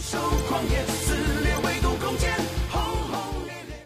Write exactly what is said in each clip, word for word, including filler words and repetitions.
手狂野，撕裂围攻空间，轰轰烈烈。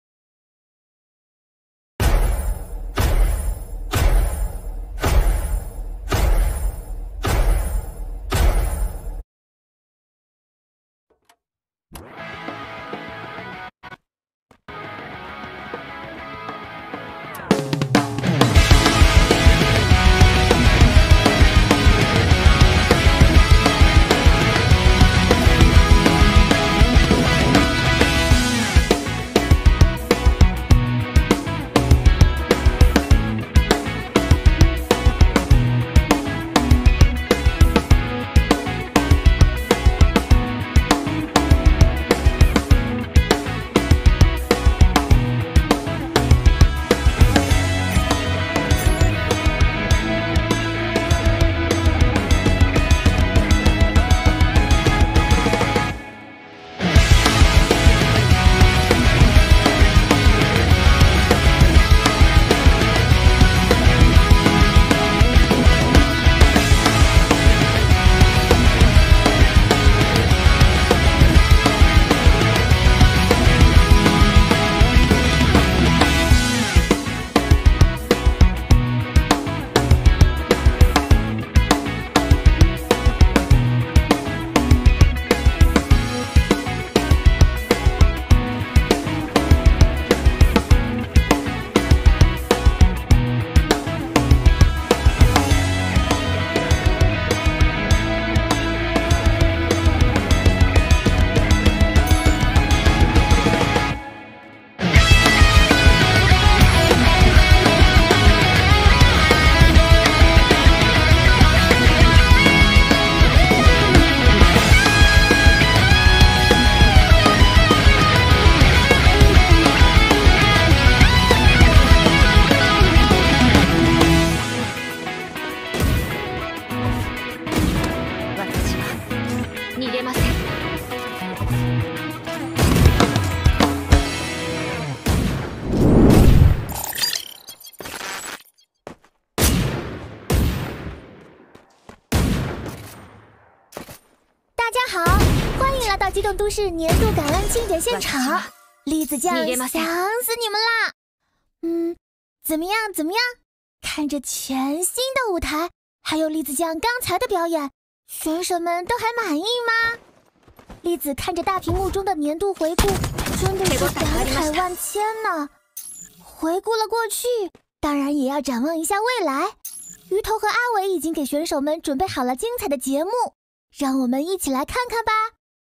激动都市年度感恩庆典现场，栗子酱想死你们啦！嗯，怎么样？怎么样？看着全新的舞台，还有栗子酱刚才的表演，选手们都还满意吗？栗子看着大屏幕中的年度回顾，真的是感慨万千呢。回顾了过去，当然也要展望一下未来。鱼头和阿伟已经给选手们准备好了精彩的节目，让我们一起来看看吧。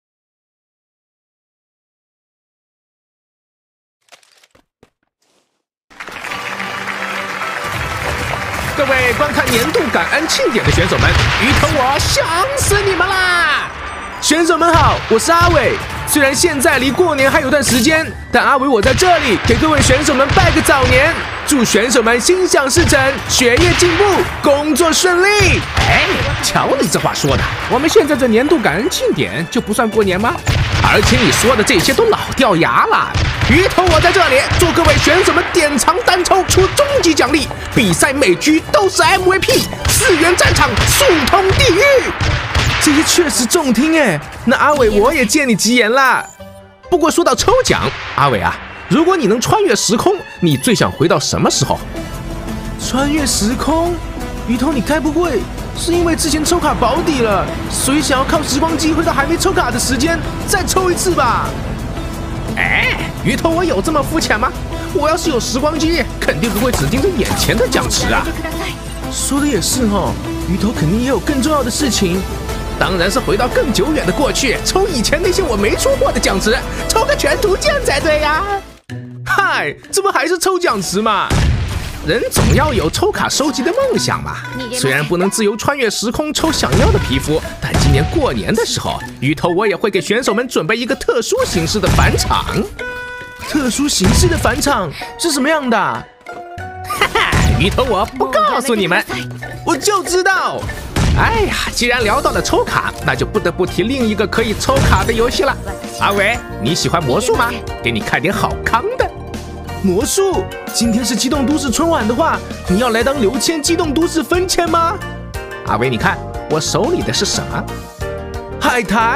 各位观看年度感恩庆典的选手们，鱼头我想死你们啦！选手们好，我是阿伟。虽然现在离过年还有段时间，但阿伟我在这里给各位选手们拜个早年，祝选手们心想事成，学业进步，工作顺利。哎，瞧你这话说的，我们现在这年度感恩庆典就不算过年吗？而且你说的这些都老掉牙了。鱼头我在这里祝各位选手们典藏单抽出终极奖励，比赛每局都是 M V P， 四元战场速通地狱。这些确实中听哎，那阿伟我也借你吉言啦。不过说到抽奖，阿伟啊，如果你能穿越时空，你最想回到什么时候？穿越时空？鱼头你该不会是因为之前抽卡保底了，所以想要靠时光机回到还没抽卡的时间再抽一次吧？哎，鱼头我有这么肤浅吗？我要是有时光机，肯定不会只盯着眼前的奖池啊。说的也是哦，鱼头肯定也有更重要的事情。当然是回到更久远的过去，抽以前那些我没抽过的奖池，抽个全图鉴才对呀！嗨，这不还是抽奖池吗？人总要有抽卡收集的梦想嘛。虽然不能自由穿越时空抽想要的皮肤，但今年过年的时候，鱼头我也会给选手们准备一个特殊形式的返场。特殊形式的返场是什么样的？哈哈，鱼头我不告诉你们，我就知道。哎呀，既然聊到了抽卡，那就不得不提另一个可以抽卡的游戏了。阿伟，你喜欢魔术吗？给你看点好康的。魔术？今天是激动都市春晚的话，你要来当刘谦激动都市分签吗？阿伟，你看我手里的是什么？海苔？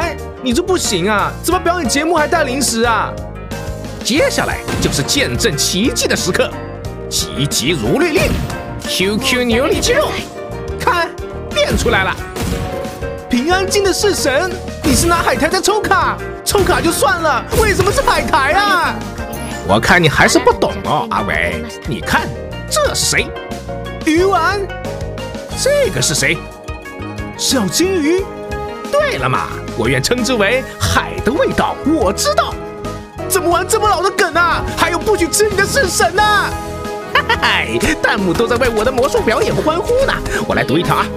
你这不行啊！怎么表演节目还带零食啊？接下来就是见证奇迹的时刻，急急如律令 ，Q Q 牛力肌肉，看变出来了。平安京的式神，你是拿海苔在抽卡？抽卡就算了，为什么是海苔啊？我看你还是不懂哦，阿伟。你看这是谁？鱼丸。这个是谁？小金鱼。对了嘛，我愿称之为海的味道。我知道。怎么玩这么老的梗啊？还有不许吃你的式神啊！哈哈哈，弹幕都在为我的魔术表演欢呼呢。我来读一条啊。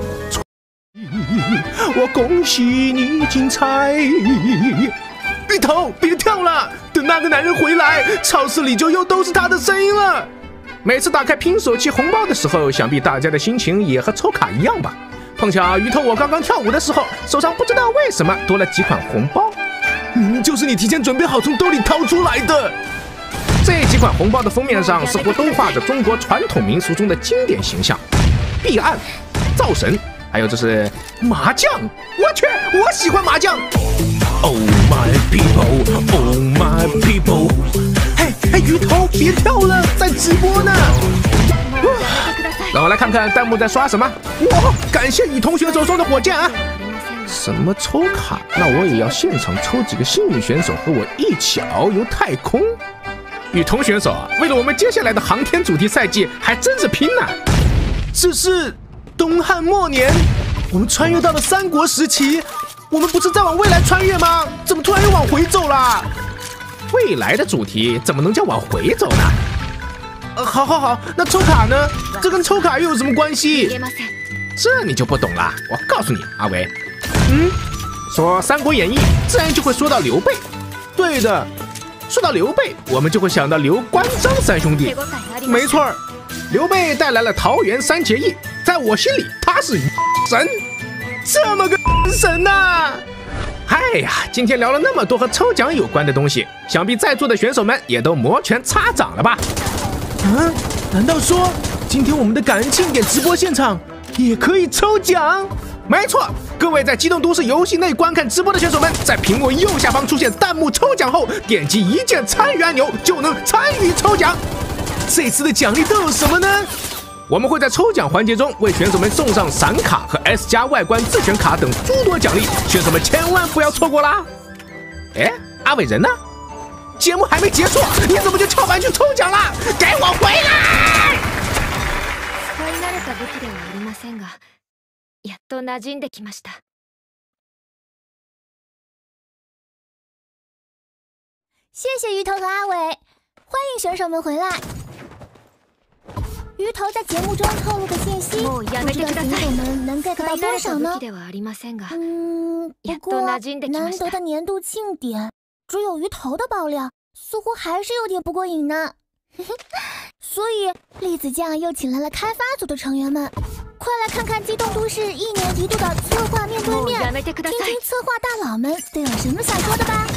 我恭喜你精彩！芋头，别跳了，等那个男人回来，超市里就又都是他的声音了。每次打开拼手气红包的时候，想必大家的心情也和抽卡一样吧？碰巧芋头我刚刚跳舞的时候，手上不知道为什么多了几款红包，明明就是你提前准备好从兜里掏出来的。这几款红包的封面上似乎都画着中国传统民俗中的经典形象，避案、灶神。还有就是麻将，我去，我喜欢麻将。Oh my people, oh my people， 嘿嘿，鱼头别跳了，在直播呢。让我来看看弹幕在刷什么。哇，感谢雨桐选手送的火箭啊！什么抽卡？那我也要现场抽几个幸运选手和我一起遨游太空。雨桐选手啊，为了我们接下来的航天主题赛季，还真是拼呐！这是。东汉末年，我们穿越到了三国时期。我们不是在往未来穿越吗？怎么突然又往回走了？未来的主题怎么能叫往回走呢？呃，好好好，那抽卡呢？这跟抽卡又有什么关系？这你就不懂了。我告诉你，阿伟，嗯，说《三国演义》，自然就会说到刘备。对的，说到刘备，我们就会想到刘关张三兄弟。没错儿。刘备带来了桃园三结义，在我心里他是神，这么个神呐、啊！哎呀，今天聊了那么多和抽奖有关的东西，想必在座的选手们也都摩拳擦掌了吧？嗯，难道说今天我们的感恩庆典直播现场也可以抽奖？没错，各位在机动都市游戏内观看直播的选手们，在屏幕右下方出现弹幕抽奖后，点击一键参与按钮就能参与抽奖。这次的奖励都有什么呢？我们会在抽奖环节中为选手们送上闪卡和 S 加外观自选卡等诸多奖励，选手们千万不要错过啦！哎，阿伟人呢？节目还没结束，你怎么就翘班去抽奖啦？给我回来！ 谢谢鱼头和阿伟，欢迎选手们回来。鱼头在节目中透露的信息，不知道选手们能 get 到多少呢？嗯，不过难得的年度庆典，只有鱼头的爆料，似乎还是有点不过瘾呢。所以栗子酱又请来了开发组的成员们，快来看看机动都市一年一度的策划面对面，听听策划大佬们都有什么想说的吧。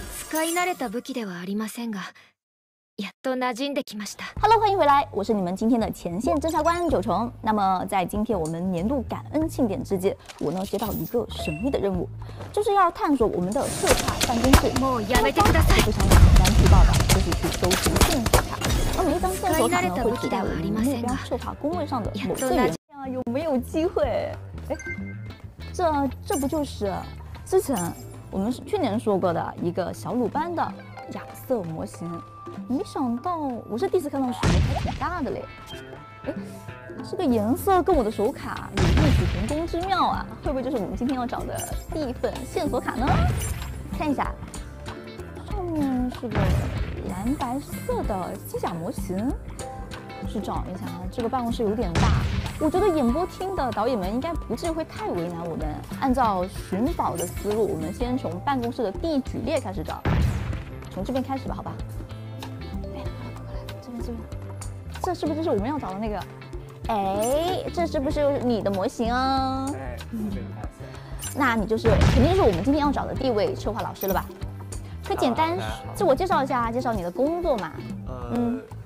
Hello， 欢迎回来，我是你们今天的前线侦查官九重。那么在今天我们年度感恩庆典之际，我呢接到一个神秘的任务，就是要探索我们的策划办公室。方法是非常简单粗暴的，就是去收集线索卡。而每一张线索卡呢，会指代我们目标策划工位上的某队员。啊，有没有机会？哎，这这不就是之前我们去年说过的一个小鲁班的亚瑟模型？没想到我是第一次看到，手还挺大的嘞。哎，这个颜色跟我的手卡有异曲同工之妙啊，会不会就是我们今天要找的第一份线索卡呢？看一下，上面是个蓝白色的机甲模型。去找一下啊，这个办公室有点大，我觉得演播厅的导演们应该不至于会太为难我们。按照寻宝的思路，我们先从办公室的第一举列开始找，从这边开始吧，好吧？哎，快来，这边这边，这是不是就是我们要找的那个？哎，这是不是你的模型啊？哎，嗯，那你就是肯定是我们今天要找的第一位策划老师了吧？可以简单自我介绍一下，介绍你的工作嘛？嗯。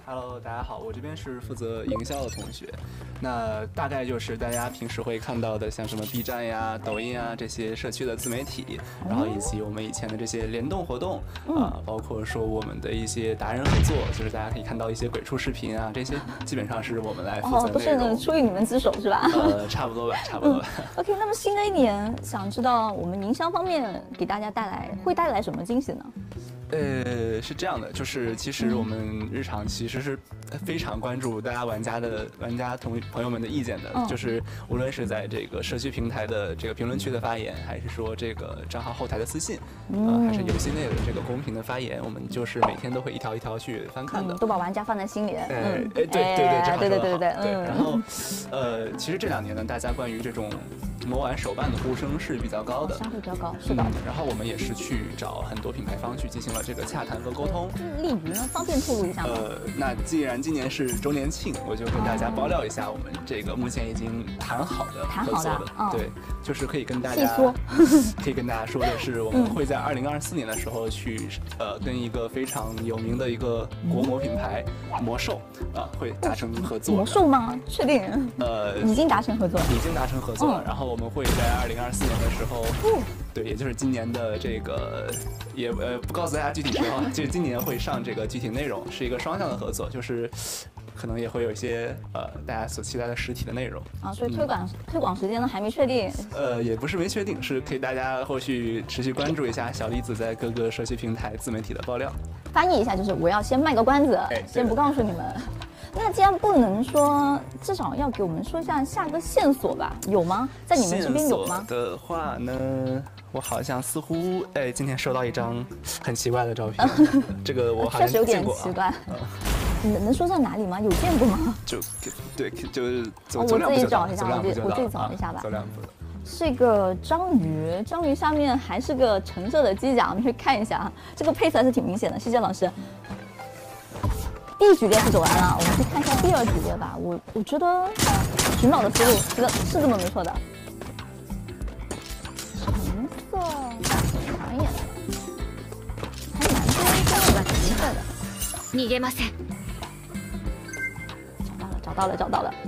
Hello， 大家好，我这边是负责营销的同学。那大概就是大家平时会看到的，像什么 B 站呀、抖音啊这些社区的自媒体，然后以及我们以前的这些联动活动啊，包括说我们的一些达人合作，就是大家可以看到一些鬼畜视频啊，这些基本上是我们来负责哦，都是那个出于你们之手是吧？ 呃，差不多吧，差不多吧。 嗯、OK， 那么新的一年，想知道我们营销方面给大家带来会带来什么惊喜呢？ 呃，是这样的，就是其实我们日常其实是非常关注大家玩家的玩家同朋友们的意见的， 嗯、 就是无论是在这个社区平台的这个评论区的发言，还是说这个账号后台的私信，嗯、呃，还是游戏内的这个公屏的发言，我们就是每天都会一条一条去翻看的， 嗯、都把玩家放在心里。 嗯，哎，对对对，这对对对对对， 嗯。然后，呃，其实这两年呢，大家关于这种魔玩手办的呼声是比较高的， 相对比较高，是的、嗯。 然后我们也是去找很多品牌方去进行了这个洽谈和沟通。 例如呢，方便透露一下吗？ 呃，那既然今年是周年庆，我就跟大家爆料一下，我们这个目前已经谈好的合作的， 哦、 对，就是可以跟大家可以跟大家说的是，我们会在二零二四年的时候去呃跟一个非常有名的一个国模品牌魔兽啊、呃、会达成合作。 魔兽吗？确定？ 呃， 已经达成合作， 已经达成合作了。嗯、然后我们会在二零二四年的时候， 嗯、 对，也就是今年的这个也呃不告诉大家具体时候，就是今年会上这个具体内容，是一个双向的合作，就是可能也会有一些呃大家所期待的实体的内容啊。所以推广、嗯、推广时间呢还没确定。 呃，也不是没确定，是可以大家后续持续关注一下小栗子在各个社区平台自媒体的爆料。 翻译一下就是我要先卖个关子，哎、先不告诉你们。那既然不能说，至少要给我们说一下下个线索吧？有吗？在你们这边有吗？ 的话呢，我好像似乎哎，今天收到一张很奇怪的照片，这个我好像确实有点奇怪。你能说在哪里吗？有见过吗？ 就对，就是走、 哦、 走两步就到， 我自己找一下，我自我自己找一下吧。 走两步。 是一个章鱼，章鱼下面还是个橙色的机甲，我们去看一下啊。这个配色还是挺明显的，谢谢老师。第一局列是走完了，我们去看一下第二局列吧。我我觉得呃，寻宝的思路是是这么没错的。橙色长眼的，还蛮多这样的橙色的。 逃げません。 找到了，找到了，找到了。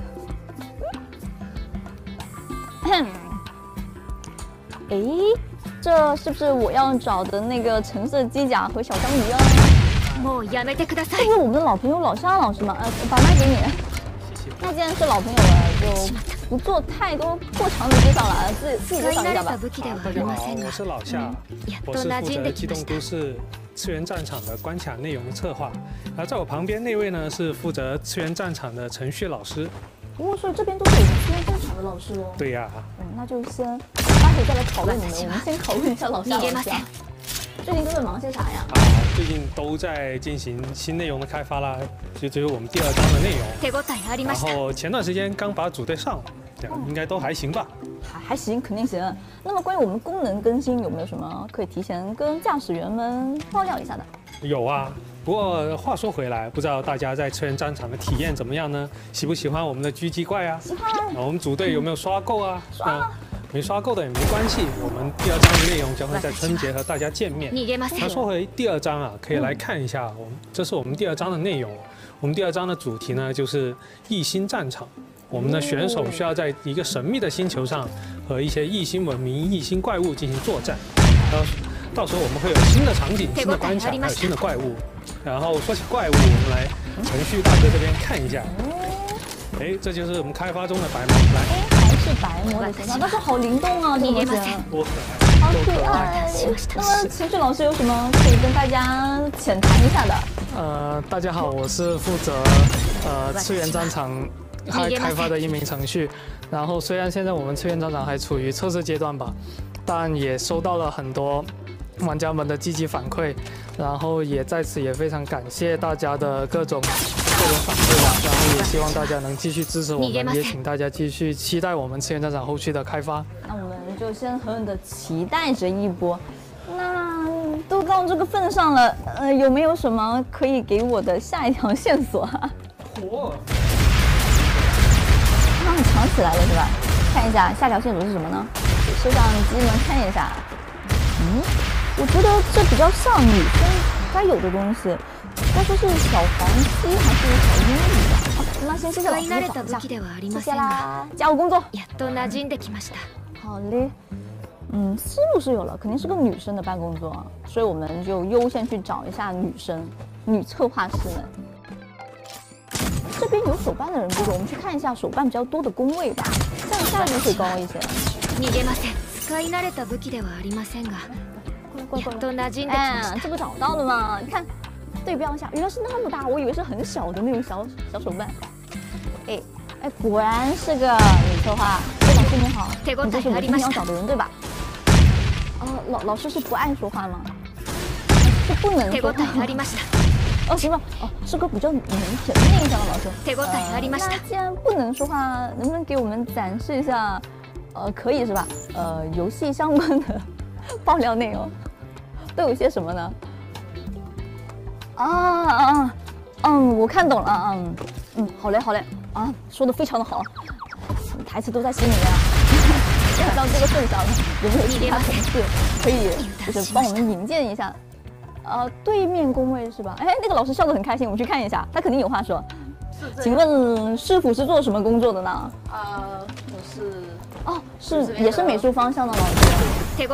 哎，这是不是我要找的那个橙色机甲和小章鱼啊？这是我们的老朋友老夏老师吗？呃，把麦给你。那既然是老朋友了，就不做太多过长的介绍了，自己自己介绍一下吧。 大家好，我是老夏，我是负责机动都市次元战场的关卡内容策划。而在我旁边那位呢，是负责次元战场的程序老师。 哦，所以这边都是我们次元战场的老师哦。 对呀、啊。 嗯，那就先待会再来讨论你们，我们先讨论一下老夏老师。最近都在忙些啥呀？ 啊，最近都在进行新内容的开发啦，就只有我们第二章的内容。然后前段时间刚把组队上了，这样应该都还行吧？ 还还行，肯定行。那么关于我们功能更新，有没有什么可以提前跟驾驶员们爆料一下的？ 有啊，不过话说回来，不知道大家在次元战场的体验怎么样呢？喜不喜欢我们的狙击怪啊？ 喜欢。 我们组队有没有刷够啊？ 刷。 没刷够的也没关系，我们第二章的内容将会在春节和大家见面。那说回第二章啊，可以来看一下，我们这是我们第二章的内容。我们第二章的主题呢，就是异星战场。我们的选手需要在一个神秘的星球上和一些异星文明、异星怪物进行作战。然后到时候我们会有新的场景、新的关卡，还有新的怪物。然后说起怪物，我们来程序大哥这边看一下。哎，这就是我们开发中的白魔，来。 是白魔的形象，但是好灵动啊，这个模型， 多可爱， 好可爱。那么程序老师有什么可以跟大家浅谈一下的？ 呃，大家好，我是负责呃次元战场还开发的一名程序。然后虽然现在我们次元战场还处于测试阶段吧，但也收到了很多玩家们的积极反馈，然后也在此也非常感谢大家的各种。各种反馈吧，然后也希望大家能继续支持我们，也请大家继续期待我们次元战场后续的开发。 那我们就先狠狠的期待着一波。那都到这个份上了，呃，有没有什么可以给我的下一条线索啊？ 火， 啊，藏起来了是吧？看一下下条线索是什么呢？给摄像机们看一下。嗯，我觉得这比较像女生该有的东西。 都说是小黄鸡还是小鹦鹉啊？好，那先谢谢老师的讲一下，谢谢啦，加油工作。好嘞。嗯，思路是有了，肯定是个女生的办公桌，所以我们就优先去找一下女生、女策划师们。这边有手办的人不多，我们去看一下手办比较多的工位吧，这样效率会高一些。过来过来过来，哎，这不找到了吗？你看，对标一下，原来是那么大，我以为是很小的那种小小手办。哎哎，果然是个女策划。哎，老师你好，你就是我今天要找的人对吧？哦，老老师是不爱说话吗？是不能说话吗？哦，行吧，哦，是个比较腼腆内向的老师。呃、那既然不能说话，能不能给我们展示一下？呃，可以是吧？呃，游戏相关的爆料内容都有些什么呢？啊啊，嗯，我看懂了，嗯嗯，好嘞好嘞，啊，说的非常的好，台词都在心里面了。到这个份上了，有没有其他同事可以就是帮我们引荐一下？呃，对面工位是吧？哎，那个老师笑得很开心，我们去看一下，他肯定有话说。请问师傅是做什么工作的呢？ 呃，我是哦，是也是美术方向的老师。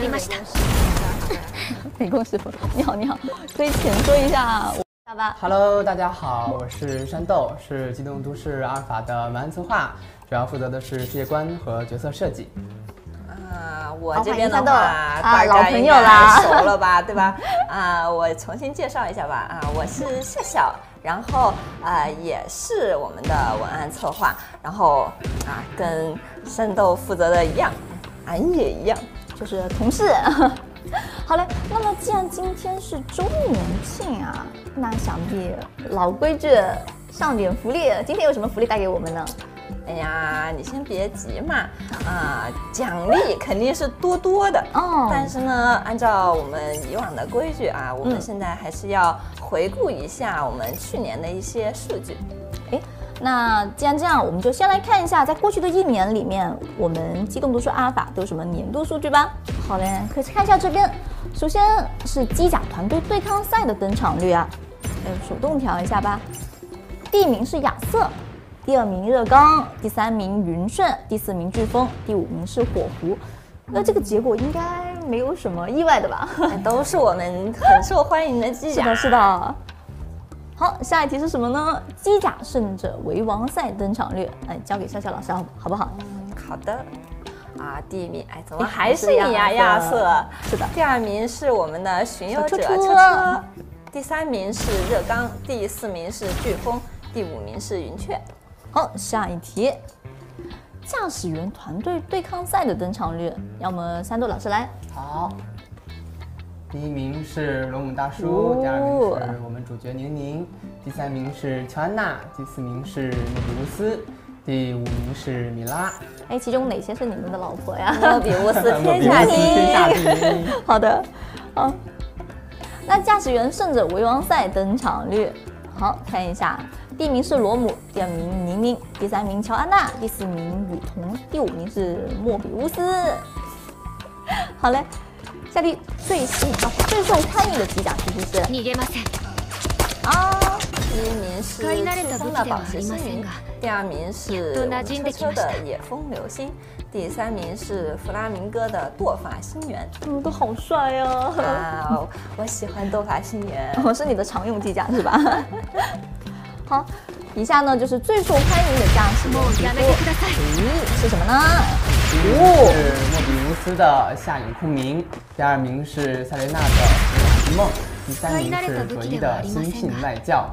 美工师傅，你好你好，可以浅说一下好吧 ？Hello， 大家好，我是山豆，是机动都市阿尔法的文案策划，主要负责的是世界观和角色设计。 啊，我这边的话， 啊，老朋友啦， 熟了吧，对吧？啊，我重新介绍一下吧。啊，我是笑笑，然后啊也是我们的文案策划，然后啊跟山豆负责的一样，俺也一样， 就是同事。好嘞，那么既然今天是周年庆啊，那想必老规矩，上点福利。今天有什么福利带给我们呢？ 哎呀，你先别急嘛，啊，奖励肯定是多多的哦。但是呢，按照我们以往的规矩啊，我们现在还是要回顾一下我们去年的一些数据。 哎，那既然这样，我们就先来看一下，在过去的一年里面，我们机动读书阿尔法都有什么年度数据吧。好嘞，可以看一下这边，首先是机甲团队对抗赛的登场率啊，呃，手动调一下吧。第一名是亚瑟。第二名热刚，第三名云顺，第四名飓风，第五名是火狐。那这个结果应该没有什么意外的吧？ 都是我们很受欢迎的机甲。 是的，是的。好，下一题是什么呢？机甲胜者为王赛登场率，哎，交给笑笑老师好好不好？ 嗯，好的。啊，第一名，哎，怎么还是你呀，亚瑟？ 是的。 第二名是我们的巡游者车车，第三名是热刚，第四名是飓风，第五名是云雀。 好，下一题，驾驶员团队对抗赛的登场率，要么三豆老师来。 好，第一名是龙母大叔，第二名是我们主角宁宁，第三名是乔安娜，第四名是莫比乌斯，第五名是米拉。 哎，其中哪些是你们的老婆呀？ 莫比乌斯天下第一。 好的，好，那驾驶员胜者为王赛登场率，好看一下。第一名是罗姆，第二名宁宁，第三名乔安娜，第四名雨桐，第五名是莫比乌斯。好嘞，下题最新啊最受欢迎的机甲是不是？ 啊，第一名是飓风的宝石星云，第二名是车车的野风流星，第三名是弗拉明戈的舵法星源。 嗯，都好帅呀！ 啊，我喜欢舵法星源， 我是你的常用机甲是吧？好，以下呢就是最受欢迎的驾驶员题目，咦，是什么呢？ 第一名是莫比乌斯的夏影空明，第二名是塞雷娜的《梦》，第三名是卓伊的心性外教。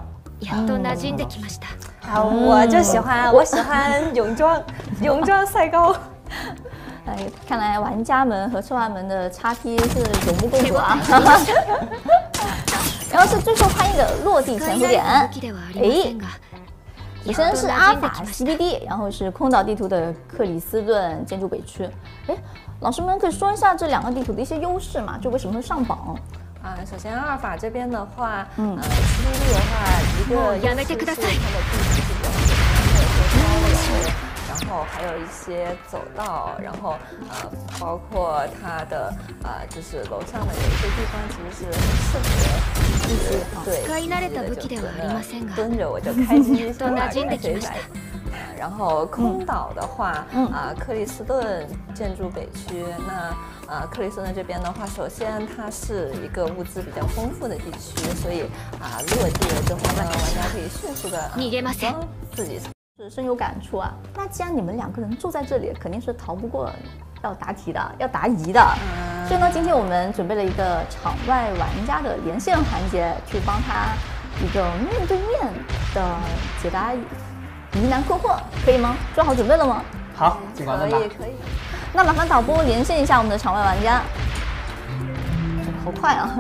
啊，我就喜欢，我喜欢泳装，泳装赛高。 哎，看来玩家们和策划们的叉 P 是有目共睹啊。然后是最受欢迎的落地潜伏点，哎，首先是阿尔法 C B D， 然后是空岛地图的克里斯顿建筑北区。哎，老师们可以说一下这两个地图的一些优势嘛？就为什么会上榜？ 啊，首先阿尔法这边的话，嗯，呃 C B D 的话，一个优势是它的地图是比较简单的和高的， 然后还有一些走道，然后呃，包括它的呃，就是楼上的有一些地方其实是很适合一些对，蹲着我就开机上来开飞来。然后空岛的话，啊、嗯呃，克里斯顿建筑北区，那呃克里斯顿这边的话，首先它是一个物资比较丰富的地区，所以啊、呃、落地了之后呢，玩家可以迅速的装自己。 是深有感触啊。那既然你们两个人住在这里，肯定是逃不过要答题的，要答疑的。嗯、所以呢，今天我们准备了一个场外玩家的连线环节，去帮他一个面对面的解答疑难困惑，可以吗？做好准备了吗？ 好，尽管问吧。 可以可以。 那麻烦导播连线一下我们的场外玩家。好快啊！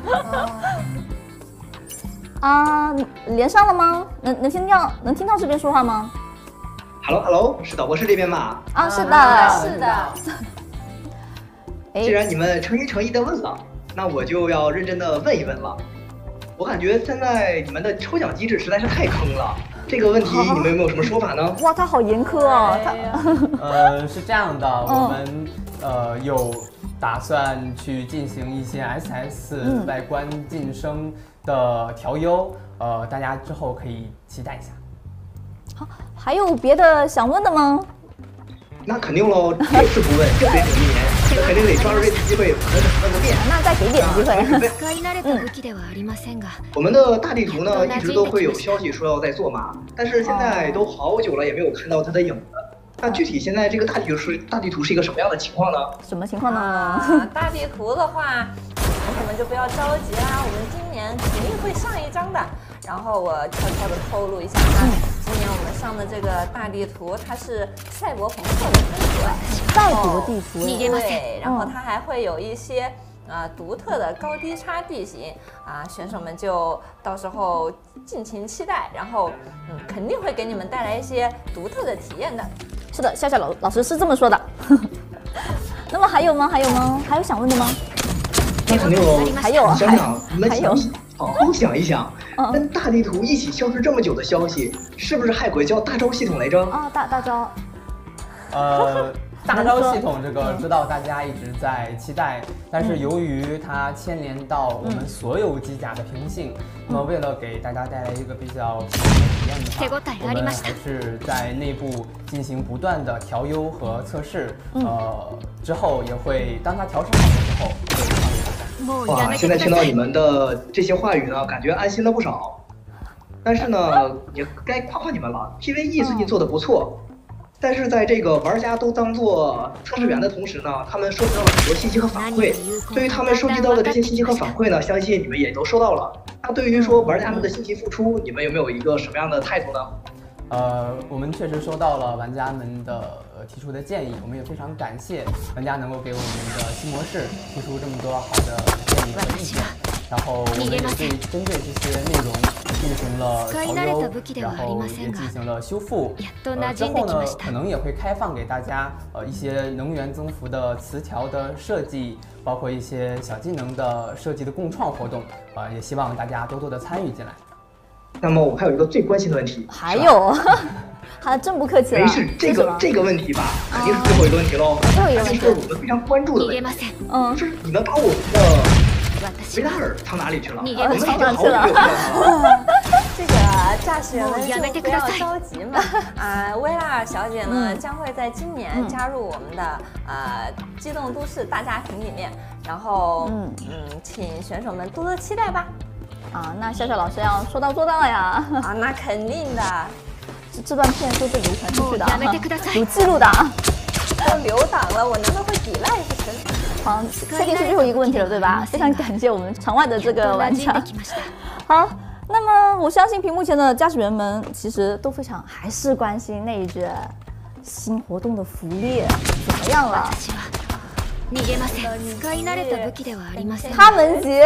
啊，连上了吗？能能听到能听到这边说话吗 ？Hello Hello， 是导播室这边吗？ 啊，是的， 啊、是的。 既然你们诚心诚意的问了，那我就要认真的问一问了。我感觉现在你们的抽奖机制实在是太坑了。这个问题你们有没有什么说法呢？ 哇，他好严苛哦！他呃是这样的，我们呃有打算去进行一些 S S 外观晋升的调优，呃，大家之后可以期待一下。 好，还有别的想问的吗？ 那肯定喽，这次不问就得等一年，这肯定得抓住这次机会把它问个遍。 那再给点机会。 嗯，我们的大地图呢，一直都会有消息说要在做嘛，但是现在都好久了，也没有看到它的影子。那具体现在这个大地图是大地图是一个什么样的情况呢？ 什么情况呢？ 啊、大地图的话，同学们就不要着急啦，我们今年肯定会上一张的。然后我悄悄的透露一下啊，今年我们上的这个大地图，它是赛博朋克的风格， 赛博地图， 对，然后它还会有一些啊、呃、独特的高低差地形啊，选手们就到时候尽情期待，然后嗯肯定会给你们带来一些独特的体验的。 是的，笑笑老老师是这么说的。那么还有吗？还有吗？还有想问的吗？ 那肯定有， 还有， 想想你们想好好想一想，跟大地图一起消失这么久的消息，是不是还有个叫大招系统来着？ 啊，大大招。 呃，大招系统这个知道大家一直在期待，但是由于它牵连到我们所有机甲的平性，那么为了给大家带来一个比较平衡的体验的话，我们还是在内部进行不断的调优和测试，呃，之后也会当它调试好的时候会放给大家。 哇，现在听到你们的这些话语呢，感觉安心了不少。但是呢，也该夸夸你们了 ，P V E 最近做的不错。但是在这个玩家都当做测试员的同时呢，他们收集到了很多信息和反馈。对于他们收集到的这些信息和反馈呢，相信你们也都收到了。那对于说玩家们的辛勤付出，你们有没有一个什么样的态度呢？ 呃，我们确实收到了玩家们的呃提出的建议，我们也非常感谢玩家能够给我们的新模式提出这么多好的建议和意见。然后我们也对针对这些内容进行了调优，然后也进行了修复。呃，之后呢，可能也会开放给大家呃一些能源增幅的词条的设计，包括一些小技能的设计的共创活动。呃，也希望大家多多的参与进来。 那么我还有一个最关心的问题， 还有，还真不客气了。 没事，这个这个问题吧，肯定是最后一个问题喽。 最后一个问题是我们非常关注的问题，嗯，就是你们把我们的维达尔藏哪里去了？我们已经好久没有看到了。 这个驾驶员们就不要着急嘛。啊，薇拉尔小姐呢将会在今年加入我们的呃机动都市大家庭里面，然后嗯嗯，请选手们多多期待吧。 啊，那笑笑老师要说到做到呀！ 啊，那肯定的， 这这段片都被流传出去的，有记录的啊， 都留档了，我难道会抵赖不成？ 好，确定是最后一个问题了，对吧？非常感谢我们场外的这个玩家。好，那么我相信屏幕前的驾驶员们其实都非常还是关心那一只新活动的福利怎么样了？他们节，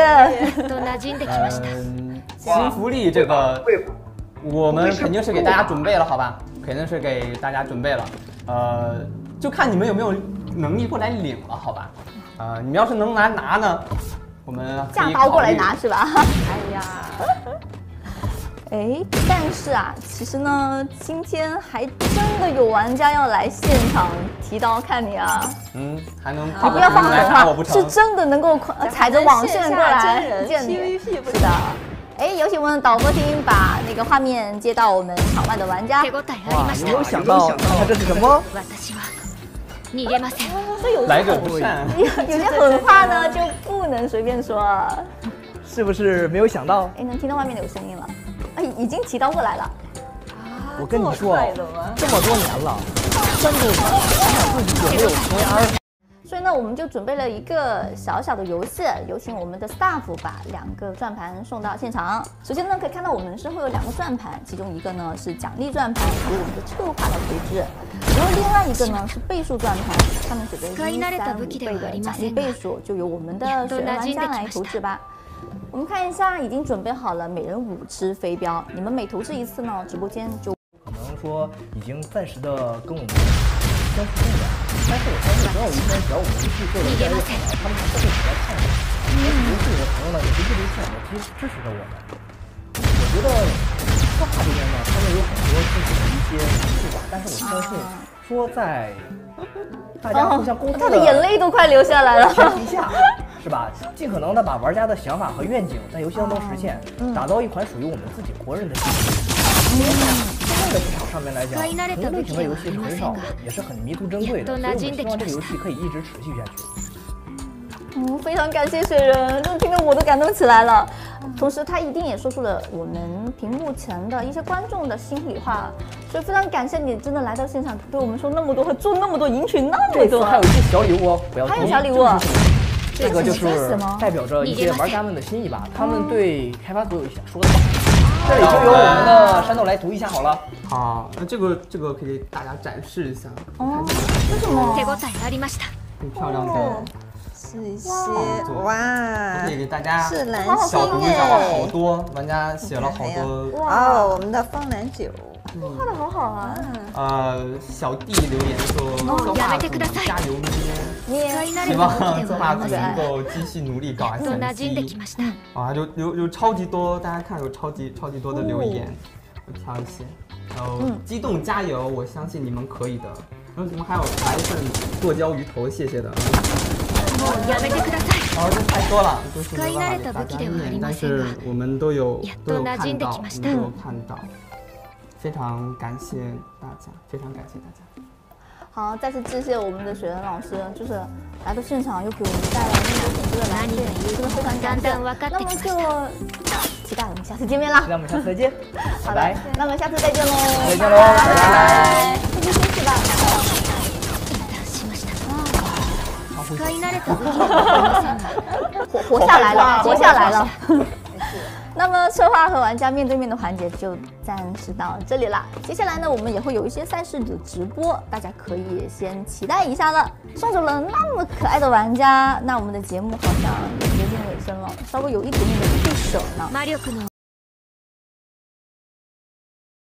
嗯，新福利这个，我们肯定是给大家准备了，好吧？肯定是给大家准备了，呃，就看你们有没有能力过来领了，好吧？呃，你们要是能来拿呢，我们架刀过来拿是吧？ 哎呀， 哎，但是啊，其实呢，今天还真的有玩家要来现场提刀看你啊。 嗯，还能你不要放狠话， 不成是真的能够踩着网线过来见你。是的。哎，有请我们导播厅把那个画面接到我们场外的玩家。 哇，没有想到，看这是什么？ 来者不善。 有有些狠话呢就不能随便说。 是不是没有想到？ 哎，能听到外面有声音了。哎，已经提刀过来了。 啊，我跟你说，这么多年了，真的自己有没有从而？ 所以呢，我们就准备了一个小小的游戏，有请我们的 staff 把两个转盘送到现场。首先呢，可以看到我们身后有两个转盘，其中一个呢是奖励转盘，由我们的策划来投掷，然后另外一个呢是倍数转盘，上面写着一三五倍的奖励倍数，就由我们的学员玩家来投掷吧。我们看一下，已经准备好了，每人五支飞镖，你们每投掷一次呢，直播间就可能说已经暂时的跟我们相互动了，但是我相信总有一天，只要我们游戏做的越来越好了，他们还是会比较看的。而且游戏里的朋友呢，也是一直向我们支支持着我们。我觉得策划这边呢，他们有很多自己的一些想法，但是我相信说在大家互相沟通的， 他的眼泪都快流下来了。 前提下。是吧？尽可能的把玩家的想法和愿景在游戏当中实现，嗯、打造一款属于我们自己活人的游戏。因为在这个市场上面来讲，同类型的游戏是很少的，也是很弥足珍贵的，所以我们希望这个游戏可以一直持续下去。 嗯，非常感谢雪人，就听得我都感动起来了。同时，他一定也说出了我们屏幕前的一些观众的心里话，所以非常感谢你真的来到现场，对我们说那么多和做那么多，赢取那么多。 还有一些小礼物哦，不要还有小礼物。 这个就是代表着一些玩家们的心意吧，他们对开发组有想说的话。这里就由我们的山豆来读一下好了。 好，那这个这个可以给大家展示一下。 哦，为什么？ 很漂亮的。 是一些哇， 可以给大家是蓝小读一下吧，好多玩家写了好多。 哦，我们的方蓝酒。 画的好好啊！ 呃，小弟留言说：“策划组加油咩！希望策划组能够继续努力搞 S M C。”啊，有有有超级多，大家看有超级超级多的留言，我挑一些。然后激动加油，我相信你们可以的。然后我们还有来一份剁椒鱼头，谢谢的。然后这太多了，就是没办法给大家念，但是我们都有都有看到，我们都有看到。非常感谢大家，非常感谢大家。 好，再次谢谢我们的雪人老师，就是来到现场又给我们带来那么很多的来电，真的非常感谢。那么就期待我们下次见面啦！ 期待我们下次再见。好的， 那么下次再见喽！ 再见喽！拜拜！ 继续休息吧。活活下来了，活下来了。那么策划和玩家面对面的环节就暂时到这里了。接下来呢，我们也会有一些赛事的直播，大家可以先期待一下了。送走了那么可爱的玩家，那我们的节目好像也接近尾声了，稍微有一点点的不舍呢。